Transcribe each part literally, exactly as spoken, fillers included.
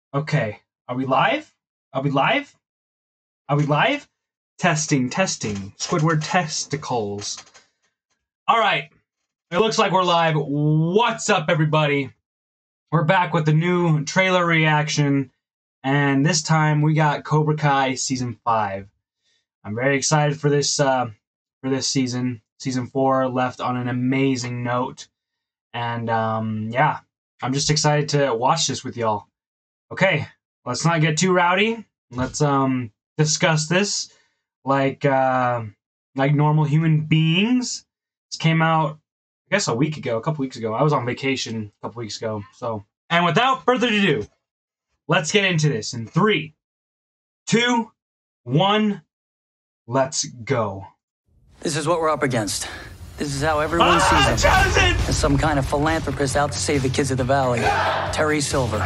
Okay, are we live? Are we live? Are we live? Testing, testing. Squidward testicles. All right, it looks like we're live. What's up, everybody? We're back with the new trailer reaction, and this time we got Cobra Kai season five. I'm very excited for this uh, for this season. Season four left on an amazing note, and um, yeah, I'm just excited to watch this with y'all. Okay, let's not get too rowdy. Let's um discuss this like uh, like normal human beings. This came out, I guess, a week ago, a couple weeks ago. I was on vacation a couple weeks ago. So, and without further ado, let's get into this in three, two, one. Let's go. This is what we're up against. This is how everyone ah, sees him. Chosen! As some kind of philanthropist out to save the kids of the valley. Terry Silver.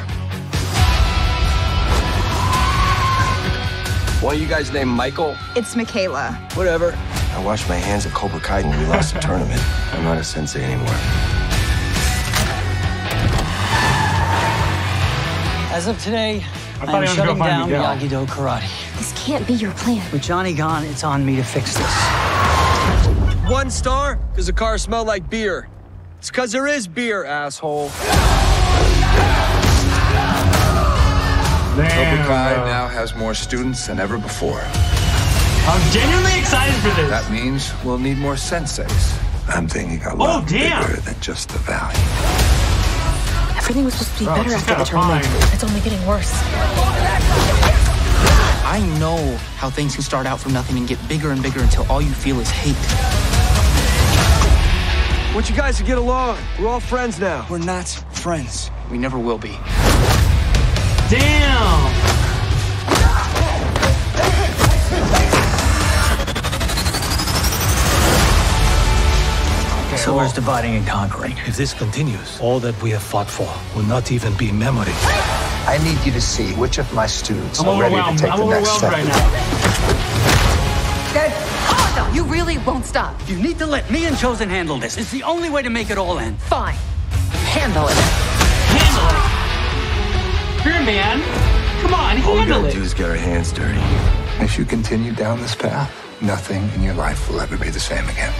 Why you guys named Michael? It's Michaela. Whatever. I washed my hands at Cobra Kai when we lost the tournament. I'm not a sensei anymore. As of today, I I'm shutting down Miguel. Miyagi-Do Karate. This can't be your plan. With Johnny gone, it's on me to fix this. One star? Because the car smelled like beer. It's because there is beer, asshole. Damn, Cobra Kai bro. now has more students than ever before. I'm genuinely excited for this. That means we'll need more senseis. I'm thinking a lot Oh, damn. bigger than just the valley. Everything was supposed to be Bro, better she's after the got a tournament. fine. It's only getting worse. I know how things can start out from nothing and get bigger and bigger until all you feel is hate. Want you guys to get along. We're all friends now. We're not friends. We never will be. Damn! Silver's dividing and conquering. If this continues, all that we have fought for will not even be memory. I need you to see which of my students I'm are ready to overwhelmed. take I'm the next overwhelmed step. right now. Oh, no, you really won't stop. You need to let me and Chosen handle this. It's the only way to make it all end. Fine. Handle it. Handle it. Here, man. Come on, All we handle gotta it. do is get our hands dirty. If you continue down this path, nothing in your life will ever be the same again.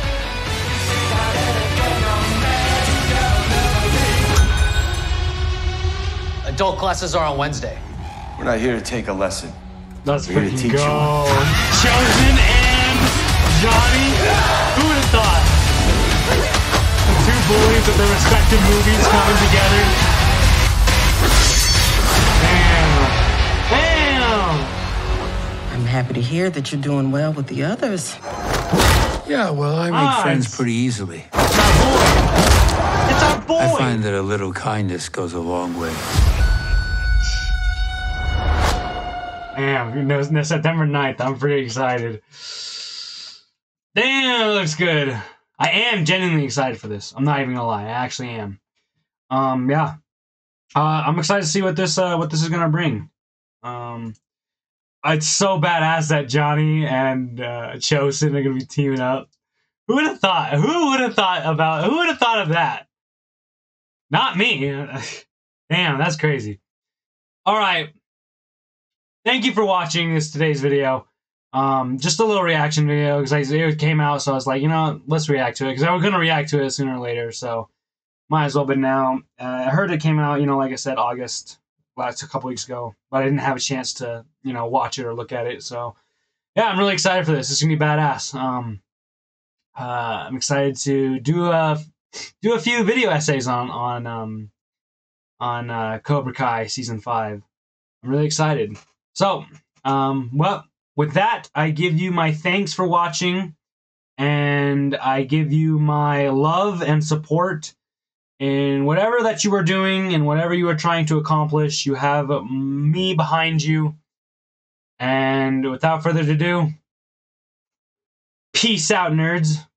Adult classes are on Wednesday. We're not here to take a lesson. Let's We're here to freaking teach go. Chosen and Johnny. Who would have thought? The two bullies of their respective movies coming together. Damn. Damn. I'm happy to hear that you're doing well with the others. Yeah, well, I make Ah, friends it's- pretty easily. It's our boy. It's our boy. I find that a little kindness goes a long way. Damn, you know, it's September ninth. I'm pretty excited. Damn, it looks good. I am genuinely excited for this. I'm not even gonna lie. I actually am. Um, yeah. Uh, I'm excited to see what this uh, what this is gonna bring. Um, it's so badass that Johnny and uh, Chosen are gonna be teaming up. Who would have thought? Who would have thought about? Who would have thought of that? Not me. Damn, that's crazy. All right. Thank you for watching this today's video. Um, just a little reaction video because it came out, so I was like, you know, let's react to it because I was gonna react to it sooner or later, so might as well. But now uh, I heard it came out, you know, like I said, August, last a couple weeks ago, but I didn't have a chance to, you know, watch it or look at it. So yeah, I'm really excited for this. It's gonna be badass. Um, uh, I'm excited to do a do a few video essays on on um on uh, Cobra Kai season five. I'm really excited. So, um, well, with that, I give you my thanks for watching, and I give you my love and support in whatever that you are doing and whatever you are trying to accomplish. You have me behind you, and without further ado, peace out, nerds.